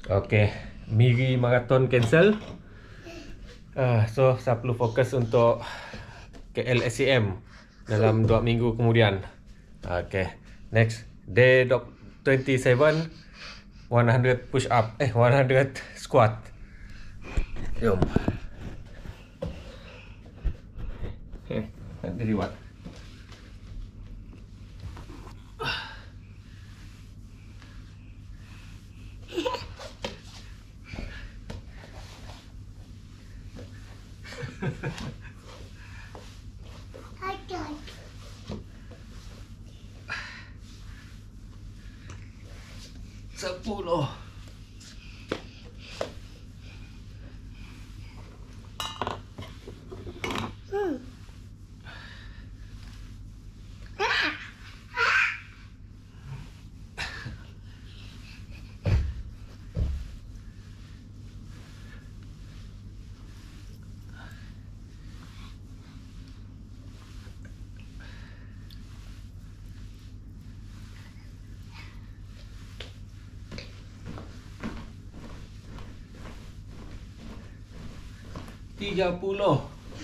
Okay, Miri Marathon cancel. So saya perlu fokus untuk KL SCM dalam 2 minggu kemudian. Okay, next day 27, 100 push up, 100 squat. Jom. Jadi what? Sepuluh. Tiga puluh.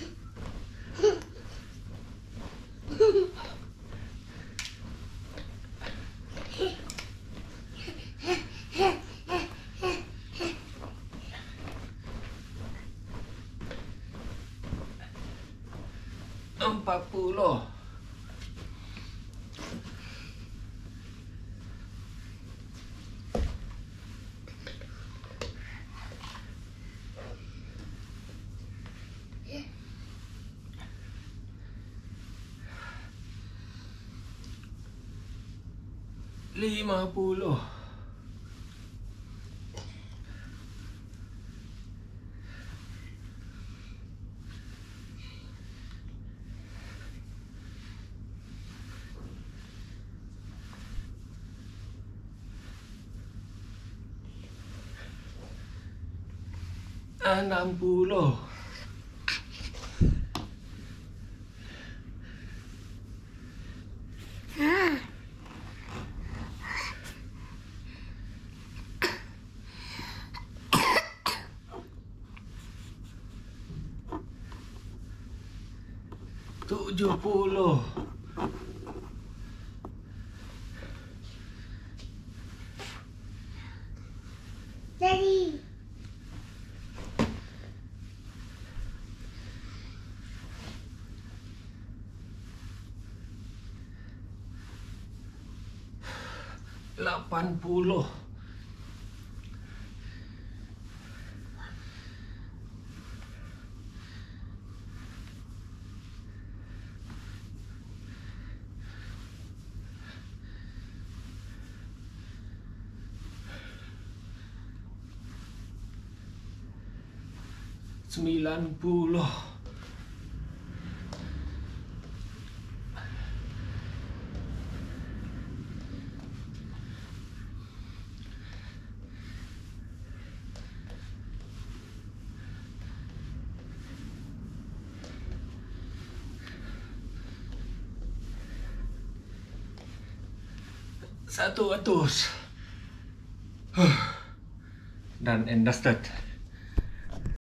Empat puluh. Lima puluh. Enam puluh. Tujuh puluh. Daddy. Lapan puluh. Sembilan puluh. Satu ratus. Done and dusted.